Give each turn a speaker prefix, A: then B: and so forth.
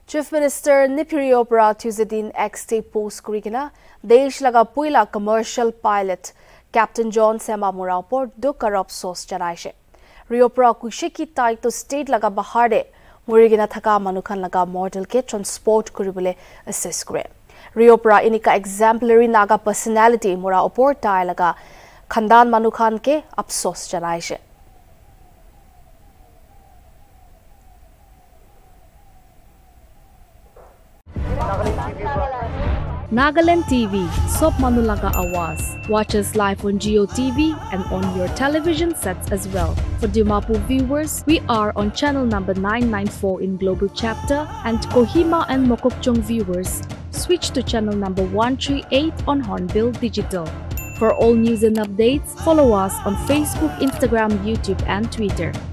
A: Chief Minister Neiphiu Rio Tuesday X-Day post kurigina Desh laga puila commercial pilot Captain John Sema Port do corrupt source janaishe. Rio pra kushiki tai to state laga baharde murigina thaka manukan laga model ke transport kuribule assist kure. Rio pra inika exemplary Naga personality mura opor tai laga khandan manukan ke apsos janaishe.
B: Nagaland TV, Sop Manulaga Awas. Watch us live on Geo TV and on your television sets as well. For Dimapur viewers, we are on channel number 994 in Global Chapter, and Kohima and Mokokchung viewers, switch to channel number 138 on Hornbill Digital. For all news and updates, follow us on Facebook, Instagram, YouTube and Twitter.